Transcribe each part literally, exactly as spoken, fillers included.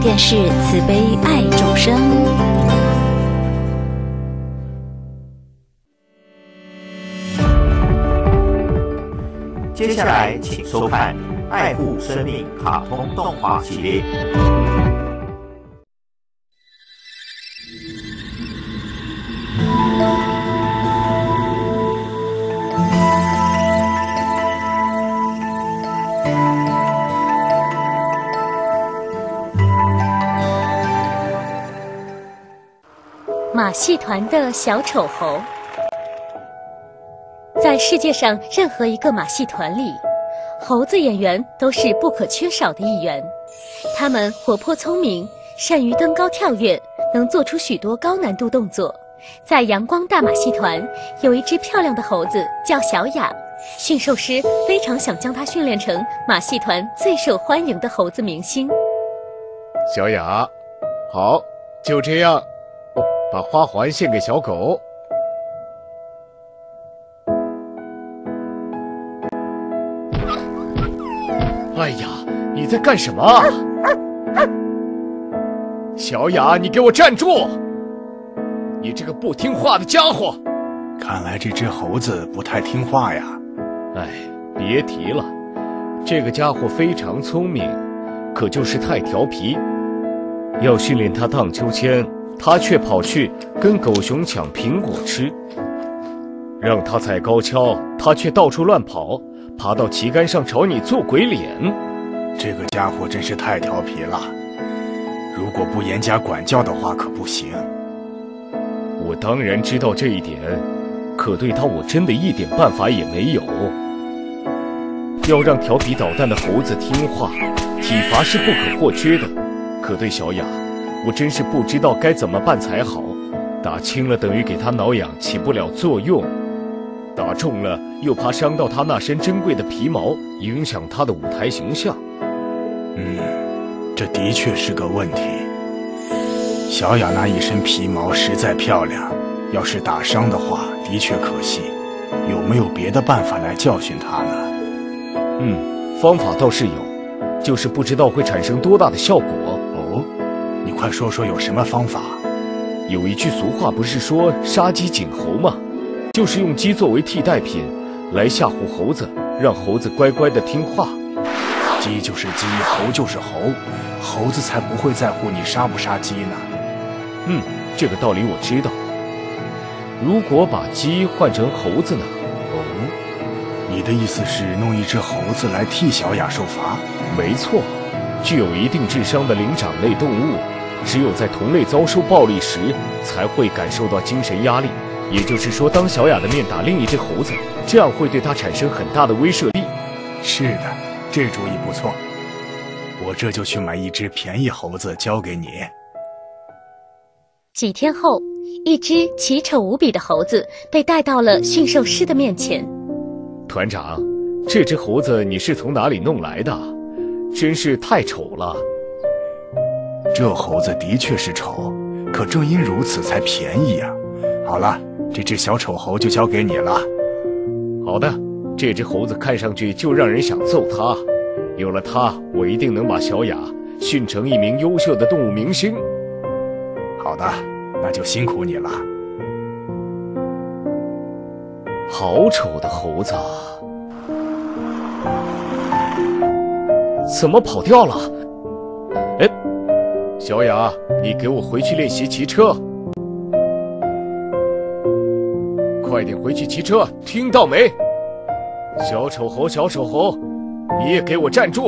电视慈悲爱众生。 接下来请收看《爱护生命》卡通动画系列。 马戏团的小丑猴。在世界上任何一个马戏团里，猴子演员都是不可缺少的一员。他们活泼聪明，善于登高跳跃，能做出许多高难度动作。在阳光大马戏团，有一只漂亮的猴子叫小雅，驯兽师非常想将它训练成马戏团最受欢迎的猴子明星。 小雅，好，就这样。把花环献给小狗。哎呀，你在干什么？小雅，你给我站住！你这个不听话的家伙！ 看来这只猴子不太听话呀。 哎，别提了，这个家伙非常聪明，可就是太调皮。要训练他荡秋千，他却跑去跟狗熊抢苹果吃；让他踩高跷，他却到处乱跑，爬到旗杆上朝你做鬼脸。 这个家伙真是太调皮了，如果不严加管教的话可不行。 我当然知道这一点，可对他我真的一点办法也没有。要让调皮捣蛋的猴子听话，体罚是不可或缺的，可对小雅，我真是不知道该怎么办才好。打轻了等于给他挠痒，起不了作用；打重了又怕伤到他那身珍贵的皮毛，影响他的舞台形象。 嗯，这的确是个问题。小雅那一身皮毛实在漂亮，要是打伤的话，的确可惜。有没有别的办法来教训她呢？ 嗯，方法倒是有，就是不知道会产生多大的效果。 哦，你快说说有什么方法？ 有一句俗话不是说杀鸡儆猴吗？就是用鸡作为替代品来吓唬猴子，让猴子乖乖的听话。 鸡就是鸡，猴就是猴，猴子才不会在乎你杀不杀鸡呢。 嗯，这个道理我知道。如果把鸡换成猴子呢？ 哦，你的意思是弄一只猴子来替小雅受罚？ 没错，具有一定智商的灵长类动物，只有在同类遭受暴力时，才会感受到精神压力。也就是说，当小雅的面打另一只猴子，这样会对它产生很大的威慑力。 是的，这主意不错。我这就去买一只便宜猴子交给你。 几天后，一只奇丑无比的猴子被带到了驯兽师的面前。 团长，这只猴子你是从哪里弄来的？真是太丑了。 这猴子的确是丑，可正因如此才便宜呀。好了，这只小丑猴就交给你了。 好的，这只猴子看上去就让人想揍它。有了它，我一定能把小雅训成一名优秀的动物明星。 好的，那就辛苦你了。 好丑的猴子啊！怎么跑掉了？哎，小雅，你给我回去练习骑车。快点回去骑车，听到没？小丑猴，小丑猴，你也给我站住！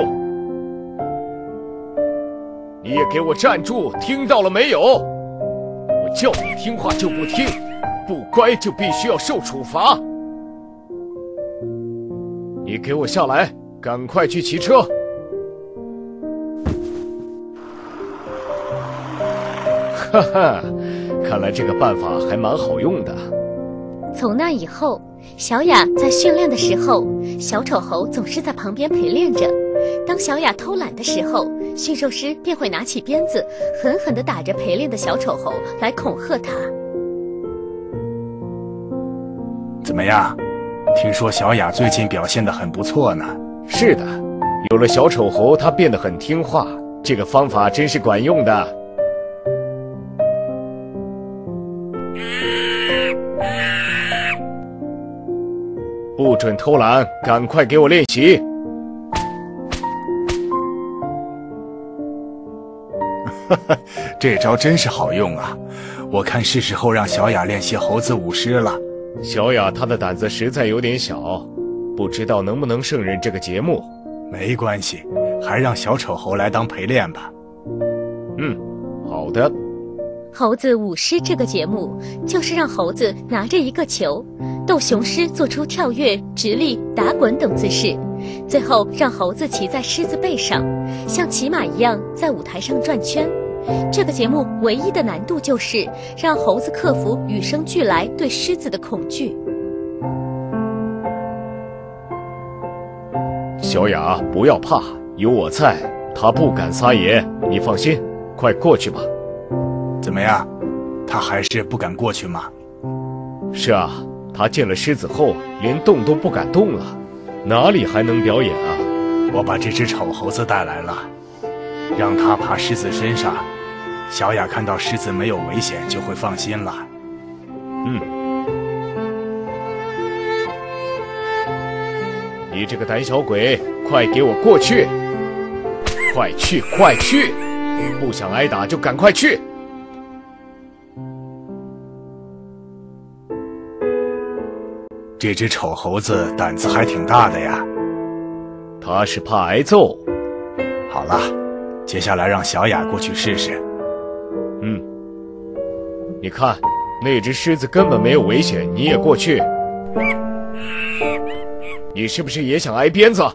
你也给我站住，听到了没有？我叫你听话就不听，不乖就必须要受处罚。你给我下来，赶快去骑车！哈哈，看来这个办法还蛮好用的。 从那以后，小雅在训练的时候，小丑猴总是在旁边陪练着。当小雅偷懒的时候，驯兽师便会拿起鞭子，狠狠地打着陪练的小丑猴来恐吓他。 怎么样？听说小雅最近表现得很不错呢。 是的，有了小丑猴，他变得很听话， 这个方法真是管用的。不准偷懒，赶快给我练习。 这招真是好用啊！我看是时候让小雅练习猴子舞狮了。 小雅她的胆子实在有点小，不知道能不能胜任这个节目。 没关系，还让小丑猴来当陪练吧。 嗯，好的。 猴子舞狮这个节目就是让猴子拿着一个球，逗雄狮做出跳跃、直立、打滚等姿势，最后让猴子骑在狮子背上，像骑马一样在舞台上转圈。这个节目唯一的难度就是让猴子克服与生俱来对狮子的恐惧。 小雅，不要怕，有我在，他不敢撒野，你放心，快过去吧。 怎么样，他还是不敢过去吗？ 是啊，他见了狮子后连动都不敢动了，哪里还能表演啊？ 我把这只丑猴子带来了，让他爬狮子身上，小雅看到狮子没有危险就会放心了。 嗯，你这个胆小鬼，快给我过去！快去，快去！不想挨打就赶快去！ 这只丑猴子胆子还挺大的呀。 他是怕挨揍。 好了，接下来让小雅过去试试。 嗯，你看，那只狮子根本没有危险，你也过去。你是不是也想挨鞭子？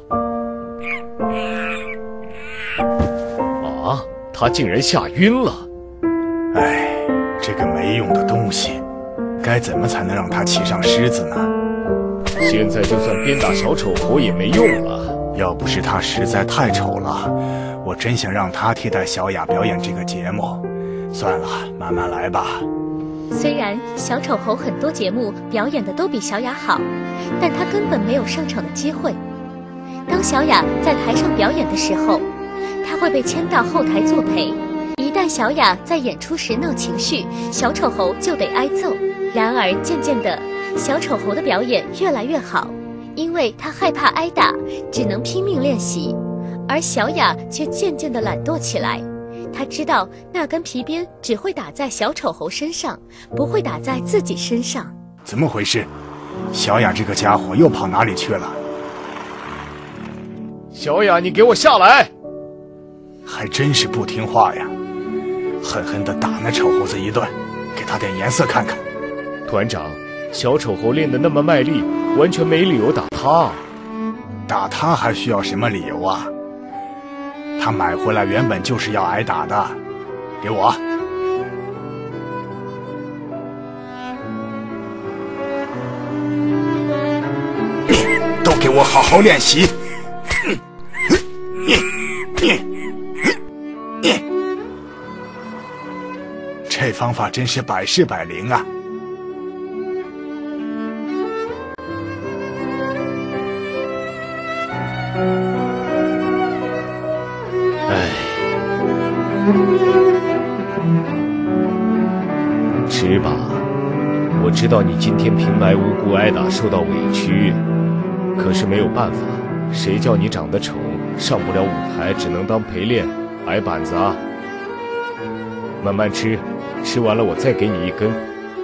啊，他竟然吓晕了。 哎，这个没用的东西，该怎么才能让他骑上狮子呢？ 现在就算鞭打小丑猴也没用了。 要不是他实在太丑了，我真想让他替代小雅表演这个节目。算了，慢慢来吧。 虽然小丑猴很多节目表演的都比小雅好，但他根本没有上场的机会。当小雅在台上表演的时候，他会被牵到后台作陪。一旦小雅在演出时闹情绪，小丑猴就得挨揍。然而渐渐的，小丑猴的表演越来越好，因为他害怕挨打，只能拼命练习。而小雅却渐渐地懒惰起来，他知道那根皮鞭只会打在小丑猴身上，不会打在自己身上。 怎么回事？小雅这个家伙又跑哪里去了？ 小雅，你给我下来！ 还真是不听话呀！狠狠地打那丑猴子一顿，给他点颜色看看。 团长，小丑猴练得那么卖力，完全没理由打他。 打他还需要什么理由啊？他买回来原本就是要挨打的。给我。都给我好好练习。这方法真是百试百灵啊！ 唉，吃吧。我知道你今天平白无故挨打，受到委屈，可是没有办法，谁叫你长得丑，上不了舞台，只能当陪练，挨板子啊！慢慢吃，吃完了我再给你一根。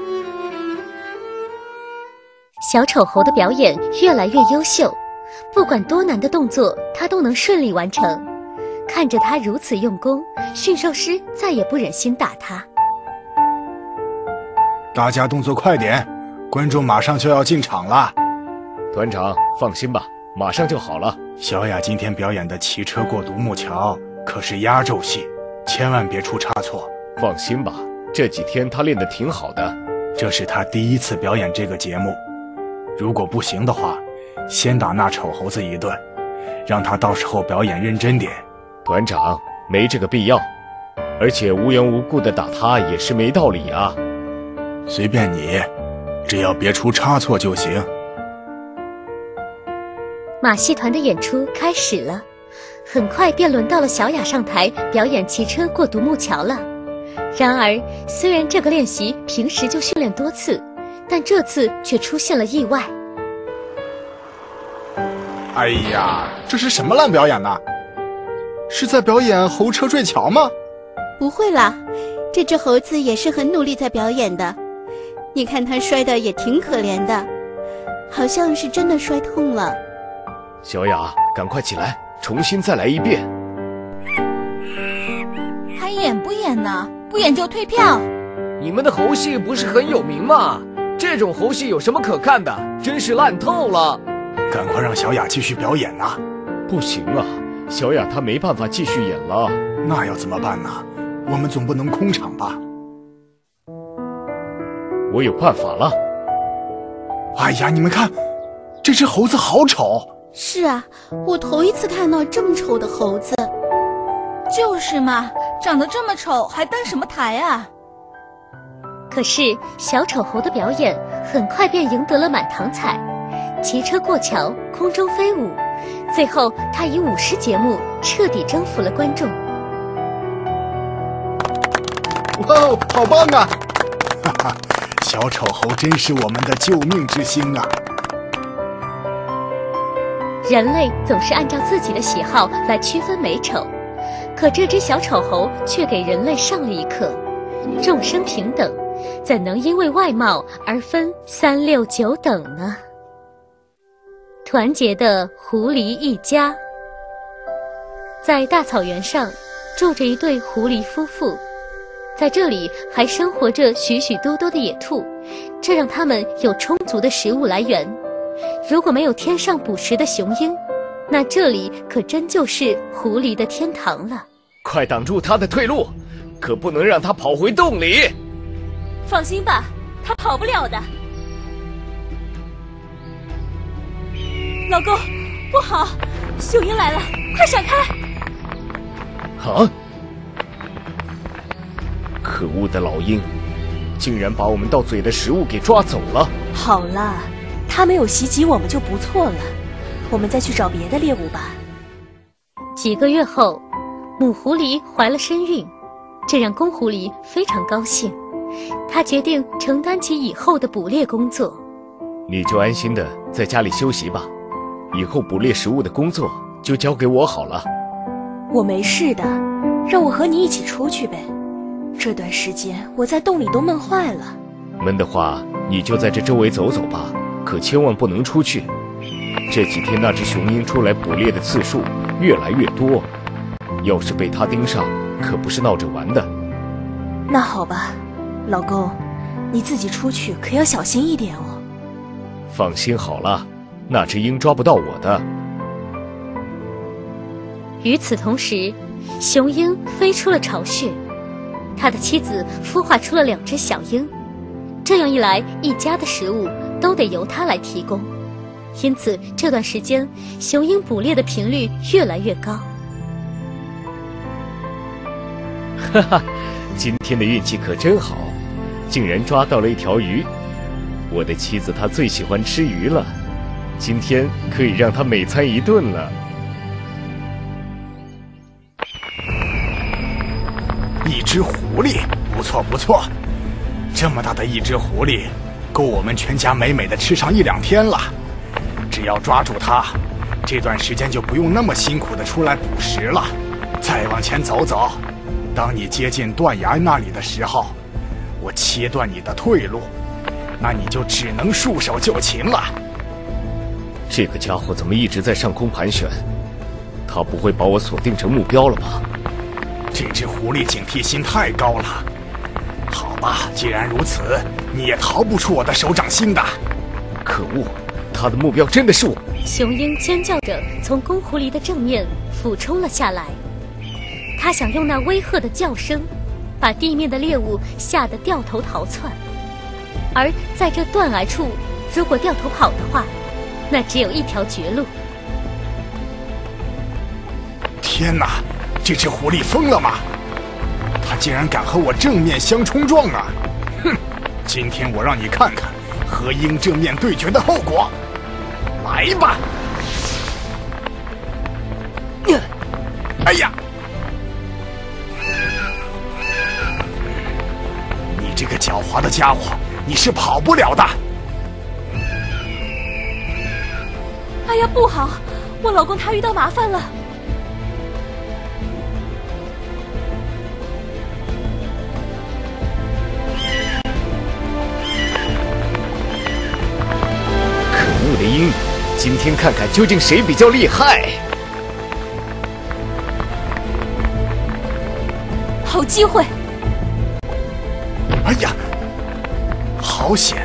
小丑猴的表演越来越优秀，不管多难的动作，他都能顺利完成。看着他如此用功，驯兽师再也不忍心打他。 大家动作快点，观众马上就要进场了。 团长，放心吧，马上就好了。 小雅今天表演的骑车过独木桥可是压轴戏，千万别出差错。 放心吧，这几天他练得挺好的。 这是他第一次表演这个节目，如果不行的话，先打那丑猴子一顿，让他到时候表演认真点。 团长，没这个必要，而且无缘无故的打他也是没道理啊。 随便你，只要别出差错就行。 马戏团的演出开始了， 很快便轮到了小雅上台表演骑车过独木桥了。然而，虽然这个练习平时就训练多次，但这次却出现了意外。 哎呀，这是什么烂表演呢？是在表演猴车坠桥吗？ 不会啦，这只猴子也是很努力在表演的。你看它摔得也挺可怜的，好像是真的摔痛了。 小雅，赶快起来，重新再来一遍。 还演不演呢？不演就退票。 你们的猴戏不是很有名吗？这种猴戏有什么可看的？真是烂透了！ 赶快让小雅继续表演呐！ 不行啊，小雅她没办法继续演了。 那要怎么办呢？我们总不能空场吧？ 我有办法了。 哎呀，你们看，这只猴子好丑。 是啊，我头一次看到这么丑的猴子。 就是嘛，长得这么丑，还登什么台啊？ 可是小丑猴的表演很快便赢得了满堂彩，骑车过桥，空中飞舞，最后他以舞狮节目彻底征服了观众。 哇哦，好棒啊！哈哈，小丑猴真是我们的救命之星啊！ 人类总是按照自己的喜好来区分美丑，可这只小丑猴却给人类上了一课：众生平等，怎能因为外貌而分三六九等呢？团结的狐狸一家。在大草原上住着一对狐狸夫妇，在这里还生活着许许多多的野兔，这让他们有充足的食物来源。如果没有天上捕食的雄鹰，那这里可真就是狐狸的天堂了。 快挡住他的退路，可不能让他跑回洞里。 放心吧，他跑不了的。 老公，不好，雄鹰来了，快闪开！ 啊！可恶的老鹰，竟然把我们到嘴的食物给抓走了。 好了，他没有袭击我们就不错了，我们再去找别的猎物吧。 几个月后，母狐狸怀了身孕，这让公狐狸非常高兴，他决定承担起以后的捕猎工作。 你就安心的在家里休息吧，以后捕猎食物的工作就交给我好了。 我没事的，让我和你一起出去呗。这段时间我在洞里都闷坏了。 闷的话，你就在这周围走走吧，可千万不能出去。这几天那只雄鹰出来捕猎的次数越来越多，要是被它盯上，可不是闹着玩的。 那好吧，老公，你自己出去可要小心一点哦。 放心好了，那只鹰抓不到我的。 与此同时，雄鹰飞出了巢穴，他的妻子孵化出了两只小鹰，这样一来，一家的食物都得由他来提供。因此这段时间，雄鹰捕猎的频率越来越高。 哈哈，今天的运气可真好，竟然抓到了一条鱼。我的妻子她最喜欢吃鱼了，今天可以让她美餐一顿了。 一只狐狸，不错不错，这么大的一只狐狸，够我们全家美美的吃上一两天了。只要抓住它，这段时间就不用那么辛苦的出来捕食了。再往前走走，当你接近断崖那里的时候，我切断你的退路，那你就只能束手就擒了。 这个家伙怎么一直在上空盘旋？他不会把我锁定成目标了吧？ 这只狐狸警惕心太高了。好吧，既然如此，你也逃不出我的手掌心的。 可恶，他的目标真的是我！ 雄鹰尖叫着从公狐狸的正面俯冲了下来，他想用那威吓的叫声，把地面的猎物吓得掉头逃窜。而在这断崖处，如果掉头跑的话，那只有一条绝路。 天哪！这只狐狸疯了吗？它竟然敢和我正面相冲撞啊！哼，今天我让你看看和鹰正面对决的后果。来吧！ 哎呀！你这个狡猾的家伙，你是跑不了的！ 哎呀，不好！我老公他遇到麻烦了。 可恶的鹰，今天看看究竟谁比较厉害！ 好机会！ 哎呀，好险！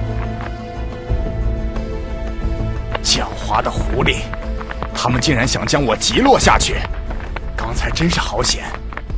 狡猾的狐狸，他们竟然想将我击落下去！刚才真是好险！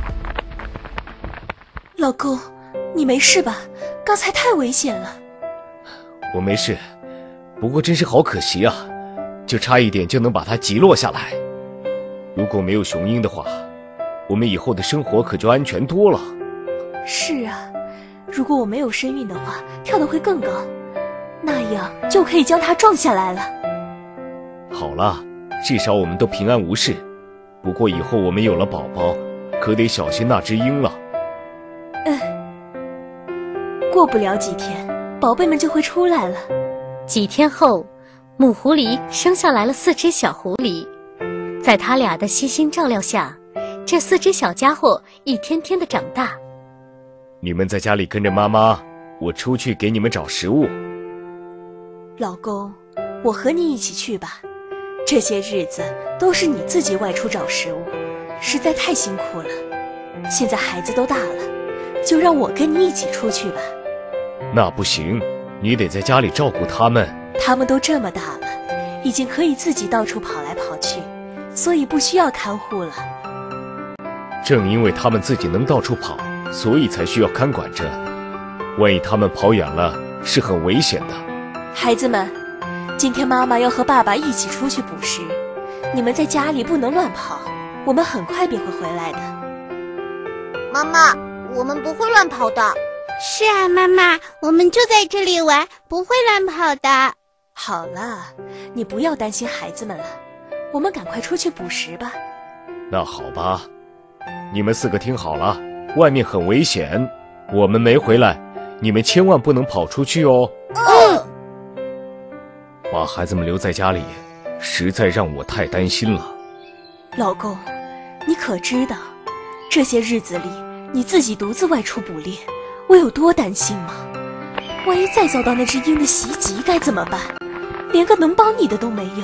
老公，你没事吧？刚才太危险了。 我没事，不过真是好可惜啊，就差一点就能把它击落下来。如果没有雄鹰的话，我们以后的生活可就安全多了。 是啊，如果我没有身孕的话，跳得会更高，那样就可以将它撞下来了。 好了，至少我们都平安无事。不过以后我们有了宝宝，可得小心那只鹰了。 嗯，过不了几天，宝贝们就会出来了。 几天后，母狐狸生下来了四只小狐狸，在他俩的悉心照料下，这四只小家伙一天天的长大。 你们在家里跟着妈妈，我出去给你们找食物。 老公，我和你一起去吧。这些日子都是你自己外出找食物，实在太辛苦了。现在孩子都大了，就让我跟你一起出去吧。 那不行，你得在家里照顾他们。 他们都这么大了，已经可以自己到处跑来跑去，所以不需要看护了。 正因为他们自己能到处跑，所以才需要看管着。万一他们跑远了，是很危险的。 孩子们，今天妈妈要和爸爸一起出去捕食，你们在家里不能乱跑，我们很快便会回来的。 妈妈，我们不会乱跑的。 是啊，妈妈，我们就在这里玩，不会乱跑的。 好了，你不要担心孩子们了，我们赶快出去捕食吧。 那好吧，你们四个听好了，外面很危险，我们没回来，你们千万不能跑出去哦。 嗯。 把孩子们留在家里，实在让我太担心了。 老公，你可知道，这些日子里你自己独自外出捕猎，我有多担心吗？万一再遭到那只鹰的袭击该怎么办？连个能帮你的都没有。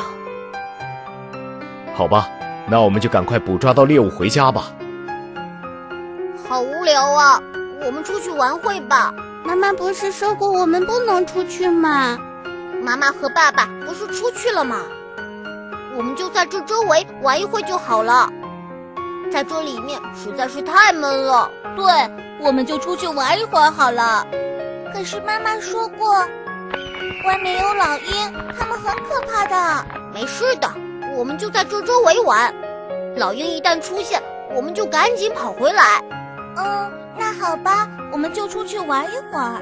好吧，那我们就赶快捕抓到猎物回家吧。 好无聊啊，我们出去玩会吧。 妈妈不是说过我们不能出去吗？ 妈妈和爸爸不是出去了吗？我们就在这周围玩一会就好了。在这里面实在是太闷了。 对，我们就出去玩一会儿好了。 可是妈妈说过，外面有老鹰，它们很可怕的。没事的，我们就在这周围玩。老鹰一旦出现，我们就赶紧跑回来。 嗯，那好吧，我们就出去玩一会儿。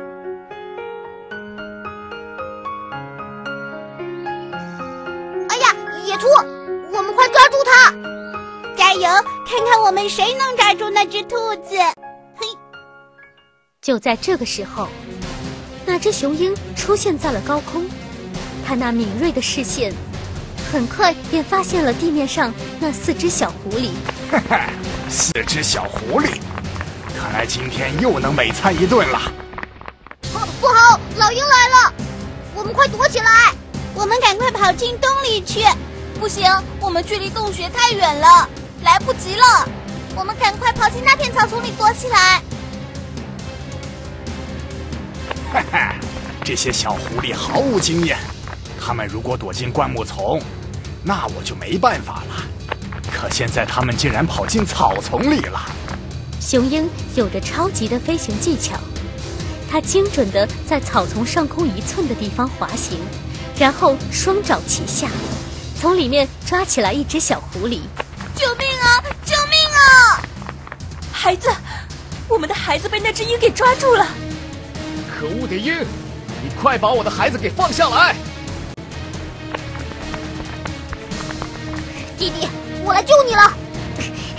哎呀，野兔，我们快抓住它！ 加油，看看我们谁能抓住那只兔子。嘿！ 就在这个时候，那只雄鹰出现在了高空，它那敏锐的视线很快便发现了地面上那四只小狐狸。 哈哈，四只小狐狸，看来今天又能美餐一顿了。 不不好，老鹰来了，我们快躲起来！ 我们赶快跑进洞里去。 不行，我们距离洞穴太远了，来不及了。我们赶快跑进那片草丛里躲起来。 哈哈，这些小狐狸毫无经验，他们如果躲进灌木丛，那我就没办法了。可现在他们竟然跑进草丛里了。 雄鹰有着超级的飞行技巧，它精准地在草丛上空一寸的地方滑行，然后双爪齐下，从里面抓起来一只小狐狸。 救命啊！救命啊！ 孩子，我们的孩子被那只鹰给抓住了。 可恶的鹰，你快把我的孩子给放下来！ 弟弟，我来救你了。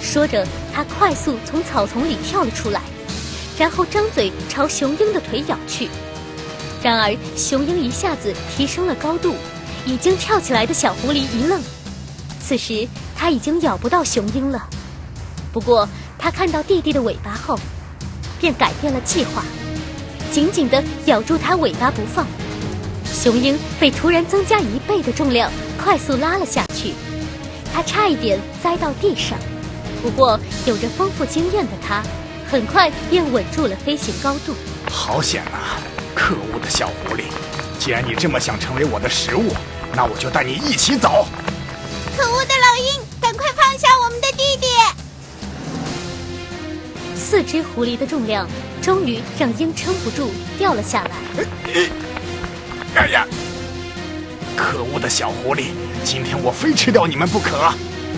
说着，他快速从草丛里跳了出来，然后张嘴朝雄鹰的腿咬去。然而，雄鹰一下子提升了高度，已经跳起来的小狐狸一愣，此时他已经咬不到雄鹰了。不过，他看到弟弟的尾巴后，便改变了计划，紧紧地咬住它尾巴不放。雄鹰被突然增加一倍的重量快速拉了下去，它差一点栽到地上。不过，有着丰富经验的它，很快便稳住了飞行高度。 好险啊！可恶的小狐狸！既然你这么想成为我的食物，那我就带你一起走。 可恶的老鹰，赶快放下我们的弟弟！ 四只狐狸的重量终于让鹰撑不住掉了下来。 哎呀！可恶的小狐狸，今天我非吃掉你们不可！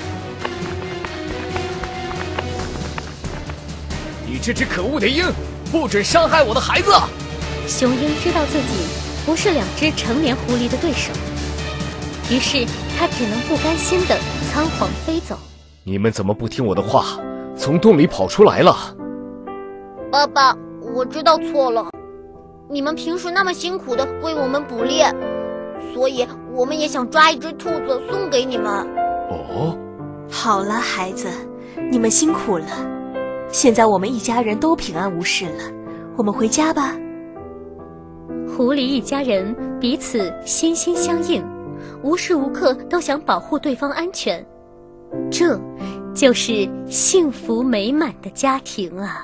你这只可恶的鹰，不准伤害我的孩子！ 雄鹰知道自己不是两只成年狐狸的对手，于是他只能不甘心地仓皇飞走。 你们怎么不听我的话，从洞里跑出来了？ 爸爸，我知道错了。你们平时那么辛苦地为我们捕猎，所以我们也想抓一只兔子送给你们。 哦， 好了，孩子，你们辛苦了。现在我们一家人都平安无事了，我们回家吧。 狐狸一家人彼此心心相印，无时无刻都想保护对方安全，这就是幸福美满的家庭啊！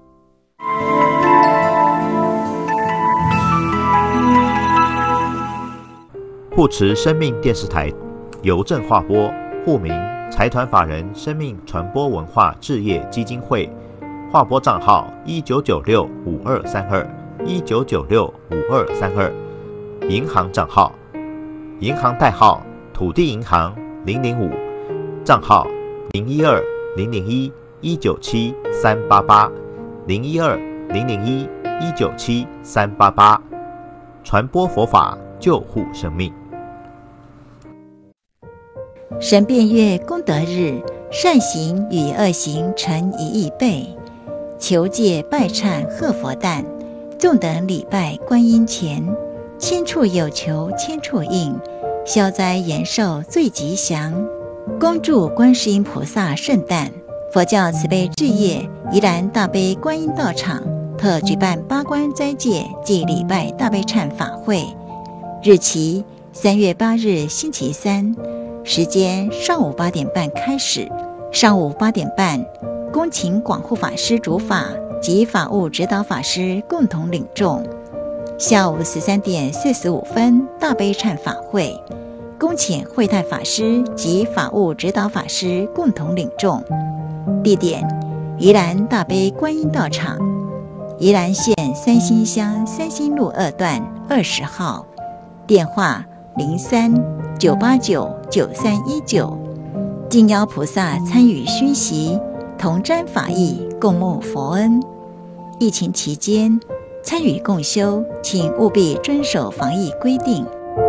护持生命电视台邮政划拨，户名财团法人生命传播文化置业基金会，划拨账号一九九六五二三二一九九六五二三二，银行账号银行代号土地银行零零五，账号零一二零零一一九七三八八零一二零零一一九七三八八，传播佛法，救护生命。 神变月功德日，善行与恶行成一亿倍，求戒拜忏贺佛诞，众等礼拜观音前，千处有求千处应，消灾延寿最吉祥。恭祝观世音菩萨圣诞！佛教慈悲置业宜兰大悲观音道场特举办八关斋戒暨礼拜大悲忏法会，日期三月八日星期三，时间上午八点半开始。上午八点半，恭请广护法师主法及法务指导法师共同领众。下午十三点四十五分，大悲忏法会，恭请慧泰法师及法务指导法师共同领众。地点：宜兰大悲观音道场，宜兰县三星乡三星路二段二十号，电话零三九八九九三一九。敬邀菩萨参与熏习，同沾法益，共沐佛恩。疫情期间，参与共修，请务必遵守防疫规定。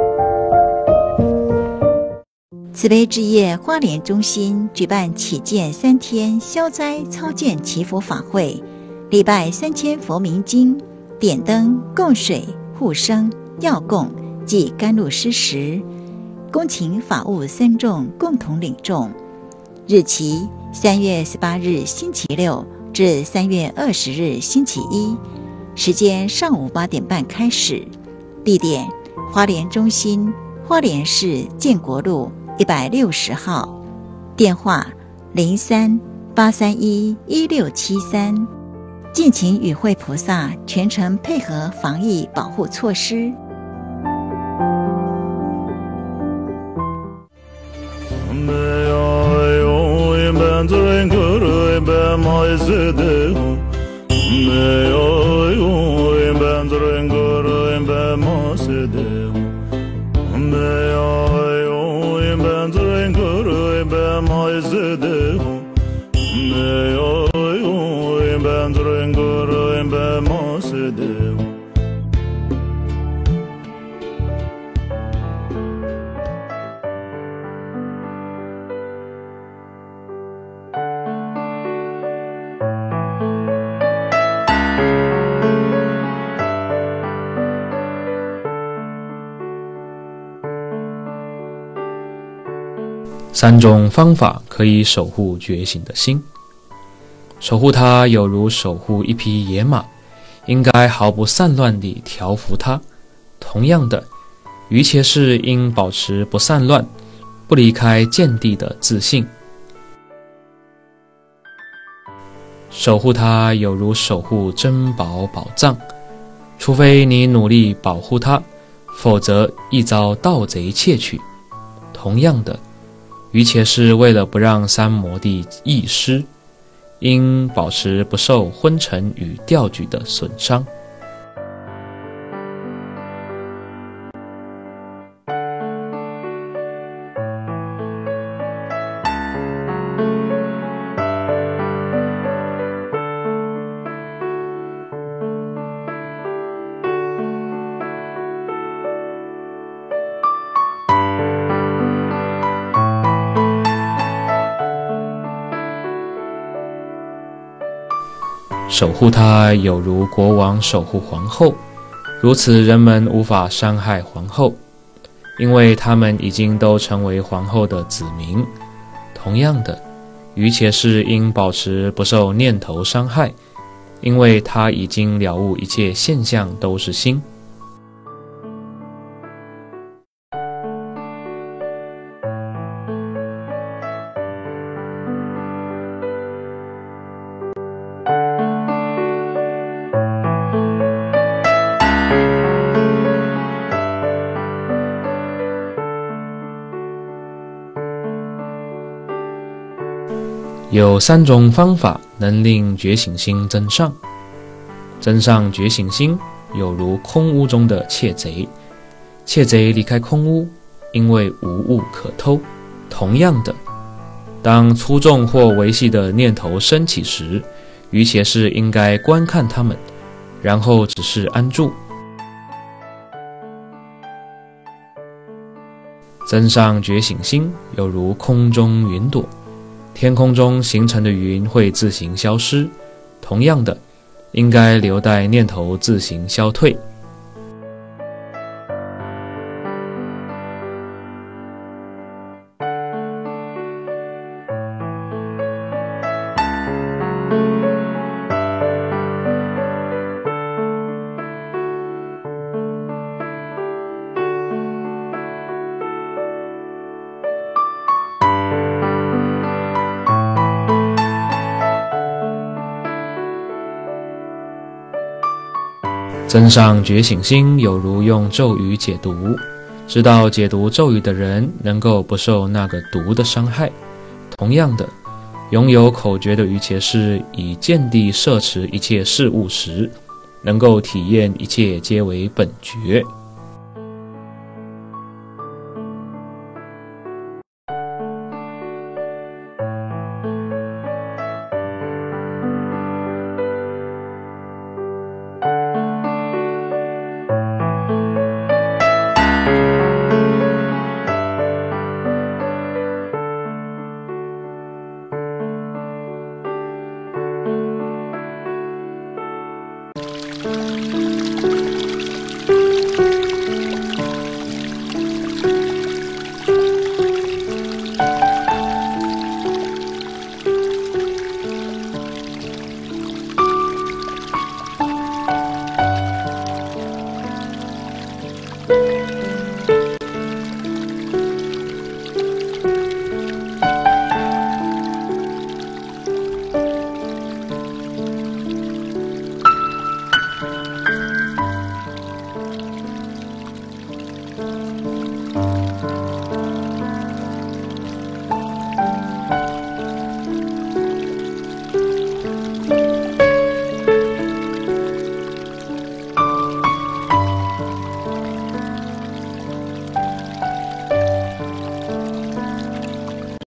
慈悲之夜花莲中心举办起见三天消灾超荐祈福法会，礼拜三千佛明经，点灯、供水、护生、药供及甘露施食，恭请法务僧众共同领众。日期三月十八日星期六至三月二十日星期一，时间上午八点半开始。地点：花莲中心花莲市建国路一百六十号，电话零三八三一一六七三。敬请与会菩萨全程配合防疫保护措施。 三种方法可以守护觉醒的心。守护它有如守护一匹野马，应该毫不散乱地调服它。同样的，于且是应保持不散乱，不离开见地的自信。守护它有如守护珍宝宝藏，除非你努力保护它，否则易遭盗贼窃取。同样的，于且是为了不让三摩地遗失，应保持不受昏沉与掉举的损伤。守护它有如国王守护皇后，如此人们无法伤害皇后，因为他们已经都成为皇后的子民。同样的，于且是应保持不受念头伤害，因为他已经了悟一切现象都是心。有三种方法能令觉醒心增上。增上觉醒心，有如空屋中的窃贼。窃贼离开空屋，因为无物可偷。同样的，当粗重或维系的念头升起时，于且是应该观看它们，然后只是安住。增上觉醒心，有如空中云朵。天空中形成的云会自行消失，同样的，应该留待念头自行消退。增上觉醒心，有如用咒语解毒。知道解毒咒语的人，能够不受那个毒的伤害。同样的，拥有口诀的于且是以见地摄持一切事物时，能够体验一切皆为本觉。